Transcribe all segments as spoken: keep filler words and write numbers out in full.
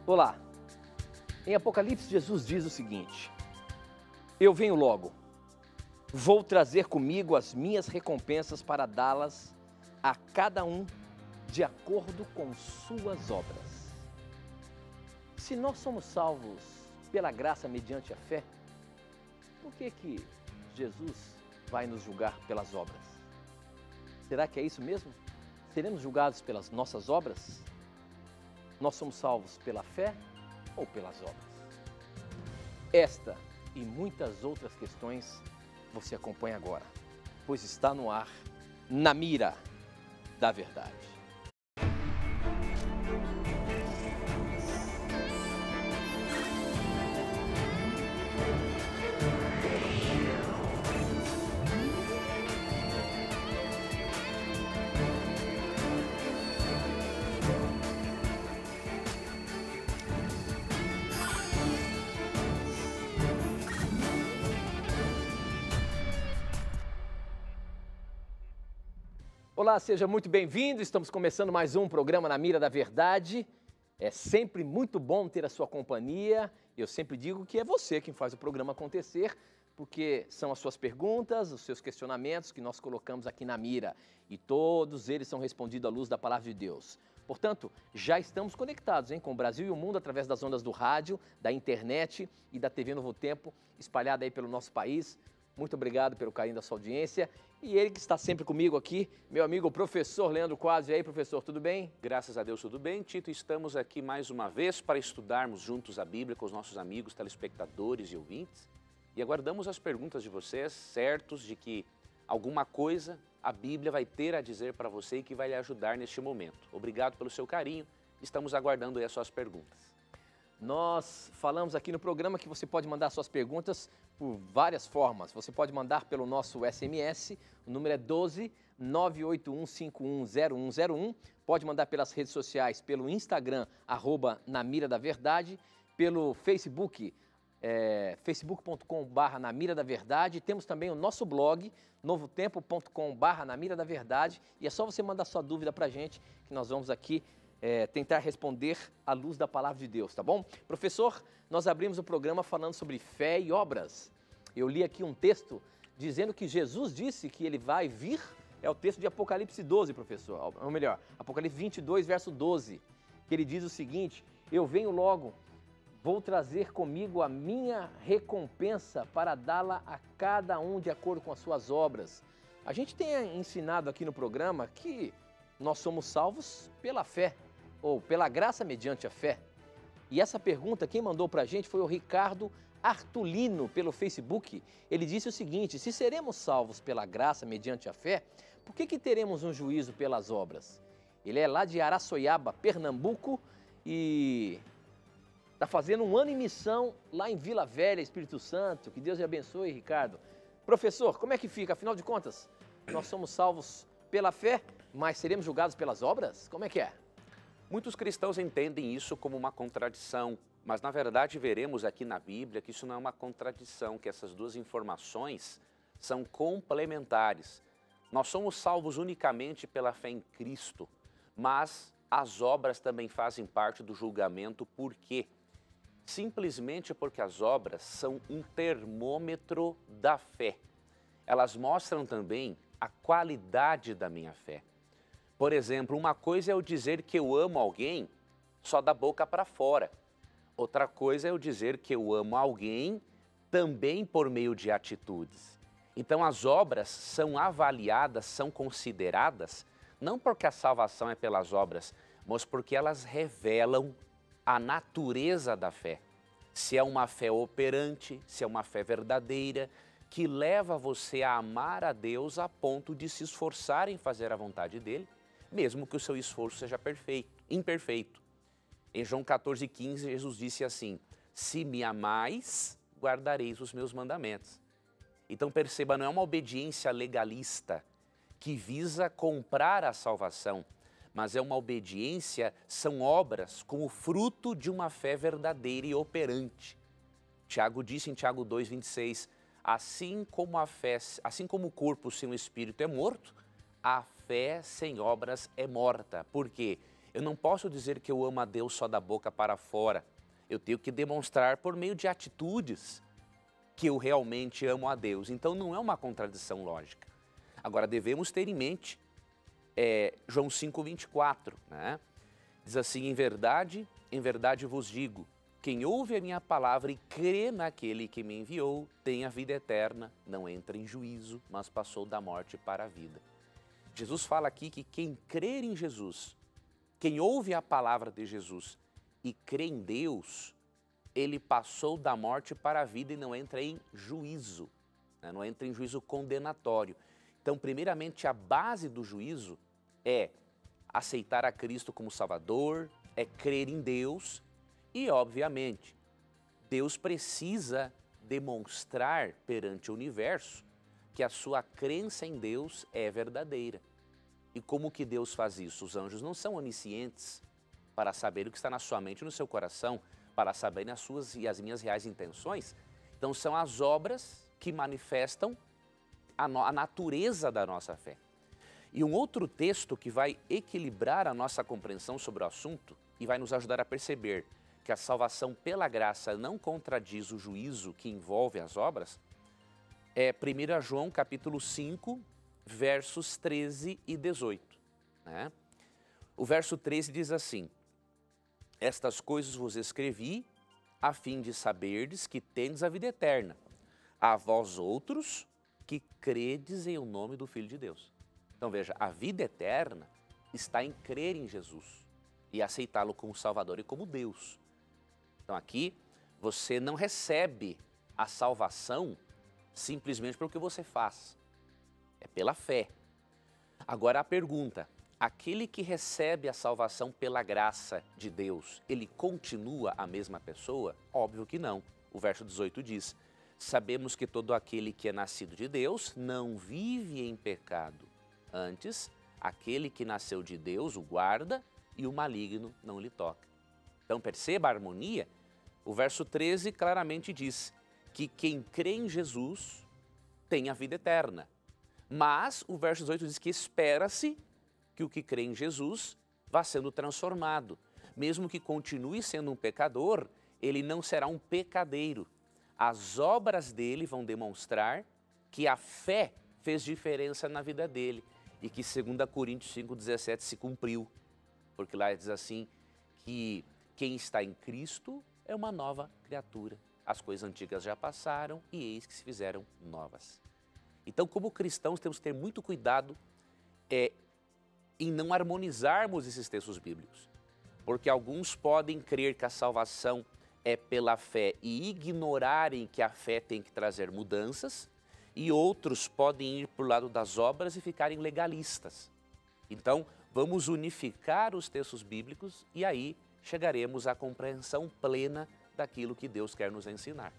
Olá, em Apocalipse Jesus diz o seguinte: eu venho logo, vou trazer comigo as minhas recompensas para dá-las a cada um de acordo com suas obras. Se nós somos salvos pela graça mediante a fé, por que que Jesus vai nos julgar pelas obras? Será que é isso mesmo? Seremos julgados pelas nossas obras? Nós somos salvos pela fé ou pelas obras? Esta e muitas outras questões você acompanha agora, pois está no ar, Na Mira da Verdade. Olá, seja muito bem-vindo. Estamos começando mais um programa Na Mira da Verdade. É sempre muito bom ter a sua companhia. Eu sempre digo que é você quem faz o programa acontecer, porque são as suas perguntas, os seus questionamentos que nós colocamos aqui na mira. E todos eles são respondidos à luz da Palavra de Deus. Portanto, já estamos conectados hein, com o Brasil e o mundo através das ondas do rádio, da internet e da T V Novo Tempo, espalhada aí pelo nosso país. Muito obrigado pelo carinho da sua audiência. E ele que está sempre comigo aqui, meu amigo professor Leandro Quadros. E aí, professor, tudo bem? Graças a Deus, tudo bem, Tito. Estamos aqui mais uma vez para estudarmos juntos a Bíblia com os nossos amigos, telespectadores e ouvintes. E aguardamos as perguntas de vocês, certos de que alguma coisa a Bíblia vai ter a dizer para você e que vai lhe ajudar neste momento. Obrigado pelo seu carinho. Estamos aguardando aí as suas perguntas. Nós falamos aqui no programa que você pode mandar suas perguntas por várias formas. Você pode mandar pelo nosso S M S, o número é doze, nove oito um, cinco um zero um zero um. Pode mandar pelas redes sociais, pelo Instagram, arroba Na Mira da Verdade, pelo Facebook, é, facebook ponto com barra Na Mira da Verdade. Temos também o nosso blog, novotempo ponto com barra Na Mira da Verdade. E é só você mandar sua dúvida pra gente, que nós vamos aqui É, tentar responder à luz da Palavra de Deus, tá bom? Professor, nós abrimos o programa falando sobre fé e obras. Eu li aqui um texto dizendo que Jesus disse que ele vai vir, é o texto de Apocalipse doze, professor, ou melhor, Apocalipse vinte e dois, verso doze, que ele diz o seguinte: eu venho logo, vou trazer comigo a minha recompensa para dá-la a cada um de acordo com as suas obras. A gente tem ensinado aqui no programa que nós somos salvos pela fé, ou pela graça mediante a fé. E essa pergunta, quem mandou para a gente foi o Ricardo Artulino, pelo Facebook. Ele disse o seguinte: se seremos salvos pela graça mediante a fé, por que que teremos um juízo pelas obras? Ele é lá de Araçoiaba, Pernambuco, e está fazendo um ano em missão lá em Vila Velha, Espírito Santo. Que Deus lhe abençoe, Ricardo. Professor, como é que fica? Afinal de contas, nós somos salvos pela fé, mas seremos julgados pelas obras? Como é que é? Muitos cristãos entendem isso como uma contradição, mas na verdade veremos aqui na Bíblia que isso não é uma contradição, que essas duas informações são complementares. Nós somos salvos unicamente pela fé em Cristo, mas as obras também fazem parte do julgamento. Por quê? Simplesmente porque as obras são um termômetro da fé. Elas mostram também a qualidade da minha fé. Por exemplo, uma coisa é eu dizer que eu amo alguém só da boca para fora. Outra coisa é eu dizer que eu amo alguém também por meio de atitudes. Então as obras são avaliadas, são consideradas, não porque a salvação é pelas obras, mas porque elas revelam a natureza da fé. Se é uma fé operante, se é uma fé verdadeira, que leva você a amar a Deus a ponto de se esforçar em fazer a vontade dele, mesmo que o seu esforço seja perfeito, imperfeito. Em João quatorze, quinze, Jesus disse assim: se me amais, guardareis os meus mandamentos. Então perceba, não é uma obediência legalista que visa comprar a salvação, mas é uma obediência, são obras como fruto de uma fé verdadeira e operante. Tiago disse em Tiago dois, vinte e seis, assim como a fé, assim como o corpo sem o espírito é morto, a fé sem obras é morta. Por quê? Eu não posso dizer que eu amo a Deus só da boca para fora. Eu tenho que demonstrar por meio de atitudes que eu realmente amo a Deus. Então não é uma contradição lógica. Agora devemos ter em mente é, João cinco, vinte e quatro, né? Diz assim, em verdade, em verdade vos digo, quem ouve a minha palavra e crê naquele que me enviou, tem a vida eterna, não entra em juízo, mas passou da morte para a vida. Jesus fala aqui que quem crer em Jesus, quem ouve a palavra de Jesus e crê em Deus, ele passou da morte para a vida e não entra em juízo, né? Não entra em juízo condenatório. Então, primeiramente, a base do juízo é aceitar a Cristo como Salvador, é crer em Deus e, obviamente, Deus precisa demonstrar perante o universo que a sua crença em Deus é verdadeira. E como que Deus faz isso? Os anjos não são oniscientes para saber o que está na sua mente e no seu coração, para saberem as suas e as minhas reais intenções. Então são as obras que manifestam a, no, a natureza da nossa fé. E um outro texto que vai equilibrar a nossa compreensão sobre o assunto e vai nos ajudar a perceber que a salvação pela graça não contradiz o juízo que envolve as obras, é primeiro João capítulo cinco, versos treze e dezoito. Né? O verso treze diz assim, estas coisas vos escrevi a fim de saberdes que tendes a vida eterna, a vós outros que credes em o nome do Filho de Deus. Então veja, a vida eterna está em crer em Jesus e aceitá-lo como Salvador e como Deus. Então aqui você não recebe a salvação simplesmente pelo que você faz, é pela fé. Agora a pergunta, aquele que recebe a salvação pela graça de Deus, ele continua a mesma pessoa? Óbvio que não. O verso dezoito diz, sabemos que todo aquele que é nascido de Deus não vive em pecado. Antes, aquele que nasceu de Deus o guarda e o maligno não lhe toca. Então perceba a harmonia? O verso treze claramente diz que quem crê em Jesus tem a vida eterna. Mas o verso dezoito diz que espera-se que o que crê em Jesus vá sendo transformado. Mesmo que continue sendo um pecador, ele não será um pecadeiro. As obras dele vão demonstrar que a fé fez diferença na vida dele e que segundo Coríntios cinco, dezessete se cumpriu. Porque lá diz assim que quem está em Cristo é uma nova criatura. As coisas antigas já passaram e eis que se fizeram novas. Então, como cristãos, temos que ter muito cuidado é, em não harmonizarmos esses textos bíblicos. Porque alguns podem crer que a salvação é pela fé e ignorarem que a fé tem que trazer mudanças, e outros podem ir para o lado das obras e ficarem legalistas. Então, vamos unificar os textos bíblicos e aí chegaremos à compreensão plena daquilo que Deus quer nos ensinar.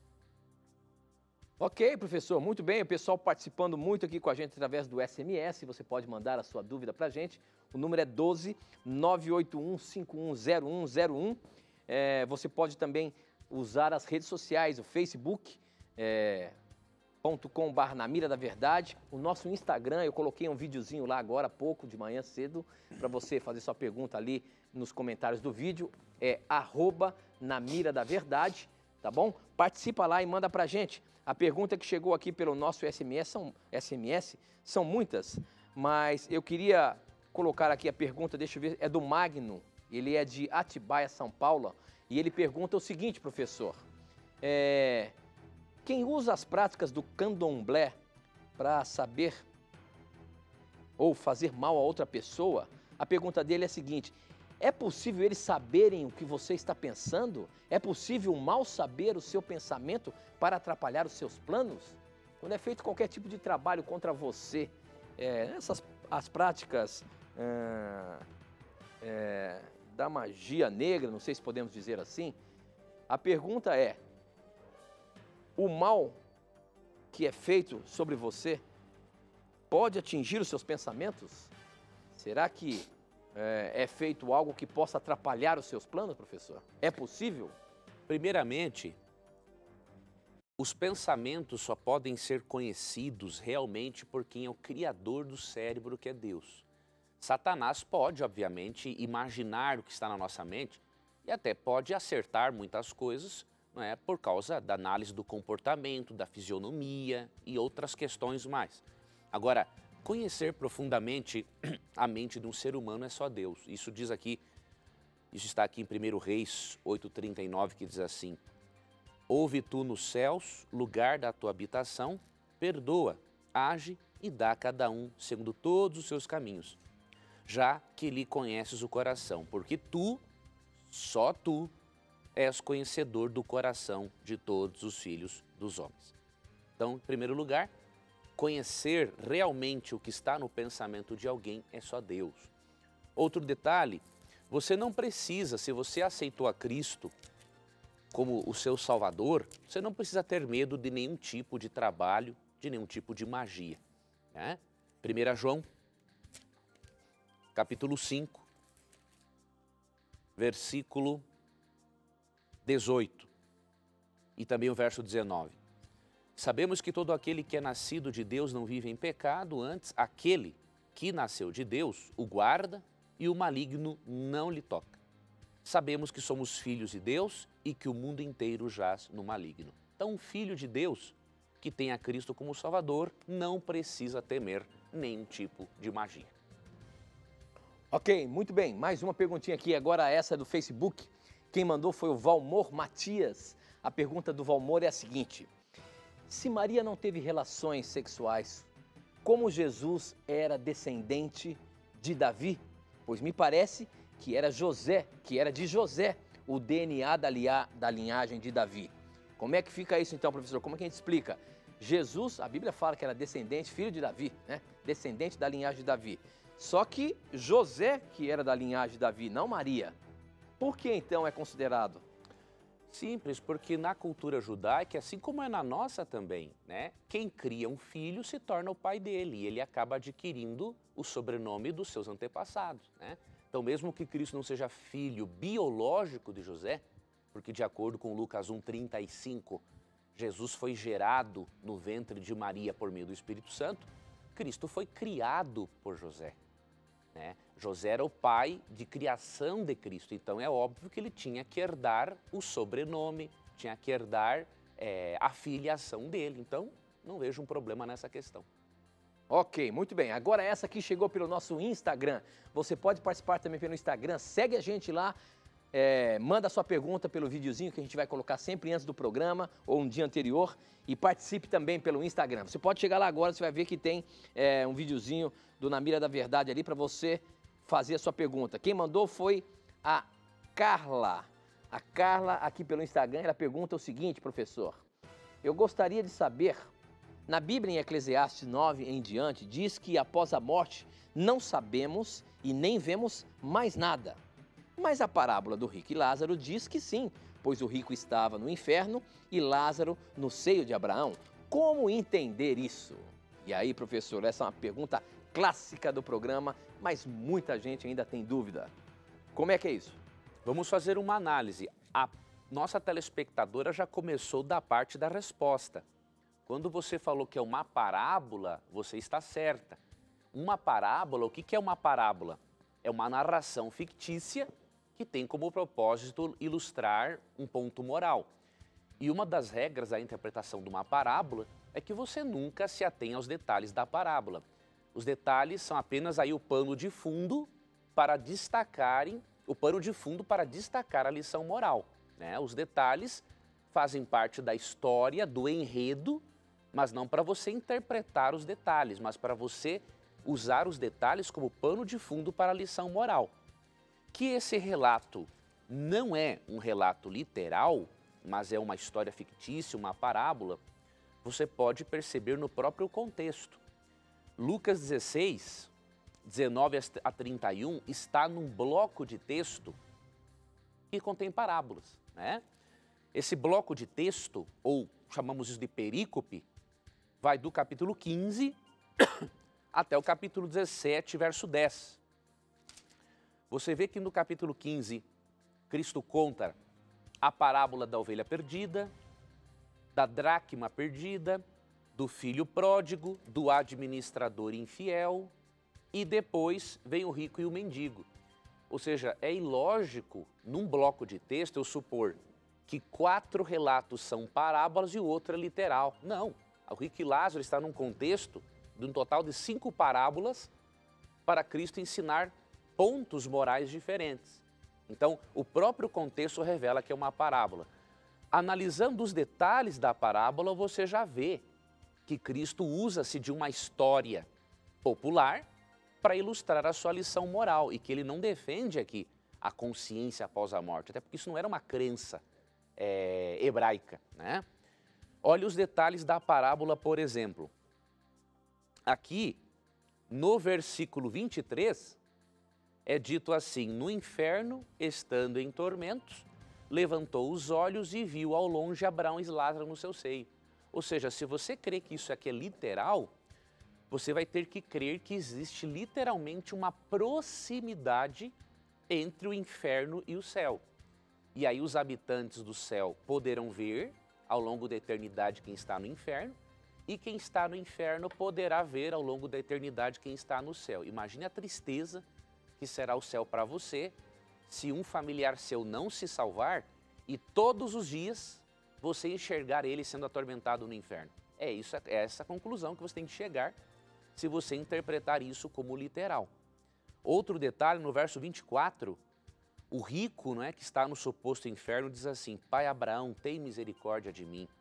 Ok, professor, muito bem. O pessoal participando muito aqui com a gente através do S M S. Você pode mandar a sua dúvida para a gente. O número é doze, nove oito um, cinco um zero um zero um. É, você pode também usar as redes sociais, o Facebook, é, ponto com barra na mira da verdade. O nosso Instagram, eu coloquei um videozinho lá agora há pouco, de manhã cedo, para você fazer sua pergunta ali nos comentários do vídeo. É arroba na mira da verdade, tá bom? Participa lá e manda pra gente. A pergunta que chegou aqui pelo nosso S M S são, S M S são muitas, mas eu queria colocar aqui a pergunta, deixa eu ver, é do Magno, ele é de Atibaia, São Paulo, e ele pergunta o seguinte, professor, é, quem usa as práticas do candomblé para saber ou fazer mal a outra pessoa, a pergunta dele é a seguinte, é possível eles saberem o que você está pensando? É possível o mal saber o seu pensamento para atrapalhar os seus planos? Quando é feito qualquer tipo de trabalho contra você, é, essas as práticas é, é, da magia negra, não sei se podemos dizer assim, a pergunta é, o mal que é feito sobre você pode atingir os seus pensamentos? Será que é, é feito algo que possa atrapalhar os seus planos, professor? É possível? Primeiramente, os pensamentos só podem ser conhecidos realmente por quem é o criador do cérebro, que é Deus. Satanás pode, obviamente, imaginar o que está na nossa mente e até pode acertar muitas coisas, não é, por causa da análise do comportamento, da fisionomia e outras questões mais. Agora, conhecer profundamente a mente de um ser humano é só Deus. Isso diz aqui, isso está aqui em primeiro Reis oito, trinta e nove, que diz assim: ouve tu nos céus, lugar da tua habitação, perdoa, age e dá a cada um segundo todos os seus caminhos, já que lhe conheces o coração, porque tu, só tu, és conhecedor do coração de todos os filhos dos homens. Então, em primeiro lugar, conhecer realmente o que está no pensamento de alguém é só Deus. Outro detalhe, você não precisa, se você aceitou a Cristo como o seu Salvador, você não precisa ter medo de nenhum tipo de trabalho, de nenhum tipo de magia. Né? primeiro João, capítulo cinco, versículo dezoito e também o verso dezenove. Sabemos que todo aquele que é nascido de Deus não vive em pecado, antes aquele que nasceu de Deus o guarda e o maligno não lhe toca. Sabemos que somos filhos de Deus e que o mundo inteiro jaz no maligno. Então, um filho de Deus que tem a Cristo como Salvador não precisa temer nenhum tipo de magia. Ok, muito bem. Mais uma perguntinha aqui, agora essa é do Facebook. Quem mandou foi o Valmor Matias. A pergunta do Valmor é a seguinte: se Maria não teve relações sexuais, como Jesus era descendente de Davi? Pois me parece que era José, que era de José, o D N A da, lia, da linhagem de Davi. Como é que fica isso então, professor? Como é que a gente explica? Jesus, a Bíblia fala que era descendente, filho de Davi, né? Descendente da linhagem de Davi. Só que José, que era da linhagem de Davi, não Maria. Por que então é considerado? Simples, porque na cultura judaica, assim como é na nossa também, né? Quem cria um filho se torna o pai dele e ele acaba adquirindo o sobrenome dos seus antepassados, né? Então, mesmo que Cristo não seja filho biológico de José, porque de acordo com Lucas um, trinta e cinco, Jesus foi gerado no ventre de Maria por meio do Espírito Santo, Cristo foi criado por José. Né? José era o pai de criação de Cristo, então é óbvio que ele tinha que herdar o sobrenome, tinha que herdar é, a filiação dele, então não vejo um problema nessa questão. Ok, muito bem. Agora essa aqui chegou pelo nosso Instagram. Você pode participar também pelo Instagram, segue a gente lá, é, manda a sua pergunta pelo videozinho que a gente vai colocar sempre antes do programa ou um dia anterior e participe também pelo Instagram. Você pode chegar lá agora, você vai ver que tem é, um videozinho do Na Mira da Verdade ali para você fazer a sua pergunta. Quem mandou foi a Carla. A Carla aqui pelo Instagram, ela pergunta o seguinte, professor: eu gostaria de saber, na Bíblia em Eclesiastes nove em diante, diz que após a morte não sabemos e nem vemos mais nada. Mas a parábola do rico e Lázaro diz que sim, pois o rico estava no inferno e Lázaro no seio de Abraão. Como entender isso? E aí, professor, essa é uma pergunta clássica do programa, mas muita gente ainda tem dúvida. Como é que é isso? Vamos fazer uma análise. A nossa telespectadora já começou da parte da resposta. Quando você falou que é uma parábola, você está certa. Uma parábola, o que é uma parábola? É uma narração fictícia que tem como propósito ilustrar um ponto moral. E uma das regras da interpretação de uma parábola é que você nunca se atém aos detalhes da parábola. Os detalhes são apenas aí o pano de fundo para destacarem, o pano de fundo para destacar a lição moral, né? Os detalhes fazem parte da história, do enredo, mas não para você interpretar os detalhes, mas para você usar os detalhes como pano de fundo para a lição moral. Que esse relato não é um relato literal, mas é uma história fictícia, uma parábola, você pode perceber no próprio contexto. Lucas dezesseis, dezenove a trinta e um, está num bloco de texto que contém parábolas, né? Esse bloco de texto, ou chamamos isso de perícope, vai do capítulo quinze até o capítulo dezessete, verso dez. Você vê que no capítulo quinze, Cristo conta a parábola da ovelha perdida, da dracma perdida, do filho pródigo, do administrador infiel. e depois vem o rico e o mendigo. Ou seja, é ilógico, num bloco de texto, eu supor que quatro relatos são parábolas e o outro é literal. Não, o rico e Lázaro está num contexto de um total de cinco parábolas para Cristo ensinar pontos morais diferentes. Então, o próprio contexto revela que é uma parábola. Analisando os detalhes da parábola, você já vê que Cristo usa-se de uma história popular para ilustrar a sua lição moral e que ele não defende aqui a consciência após a morte, até porque isso não era uma crença é, hebraica, né? Olha os detalhes da parábola, por exemplo. Aqui, no versículo vinte e três, é dito assim: no inferno, estando em tormentos, levantou os olhos e viu ao longe Abraão e Lázaro no seu seio. Ou seja, se você crê que isso aqui é literal, você vai ter que crer que existe literalmente uma proximidade entre o inferno e o céu. E aí os habitantes do céu poderão ver ao longo da eternidade quem está no inferno, e quem está no inferno poderá ver ao longo da eternidade quem está no céu. Imagine a tristeza que será o céu para você se um familiar seu não se salvar e todos os dias você enxergar ele sendo atormentado no inferno. É, isso, é essa a conclusão que você tem que chegar se você interpretar isso como literal. Outro detalhe, no verso vinte e quatro, o rico, não é, que está no suposto inferno diz assim: Pai Abraão, tem misericórdia de mim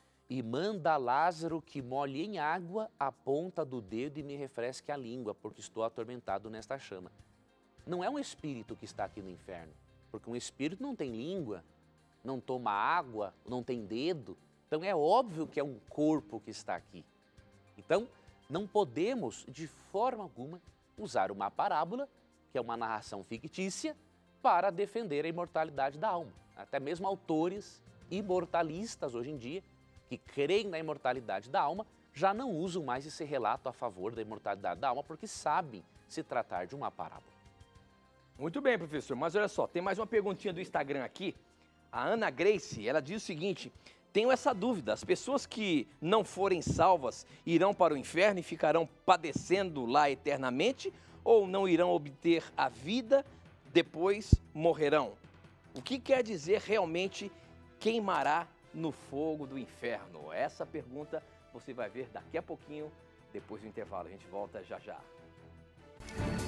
e manda Lázaro que molhe em água a ponta do dedo e me refresque a língua, porque estou atormentado nesta chama. Não é um espírito que está aqui no inferno, porque um espírito não tem língua, não toma água, não tem dedo, então é óbvio que é um corpo que está aqui. Então, não podemos, de forma alguma, usar uma parábola, que é uma narração fictícia, para defender a imortalidade da alma. Até mesmo autores imortalistas hoje em dia, que creem na imortalidade da alma, já não usam mais esse relato a favor da imortalidade da alma, porque sabem se tratar de uma parábola. Muito bem, professor, mas olha só, tem mais uma perguntinha do Instagram aqui. A Ana Grace, ela diz o seguinte: tenho essa dúvida, as pessoas que não forem salvas irão para o inferno e ficarão padecendo lá eternamente ou não irão obter a vida, depois morrerão? O que quer dizer realmente queimará no fogo do inferno? Essa pergunta você vai ver daqui a pouquinho, depois do intervalo. A gente volta já já.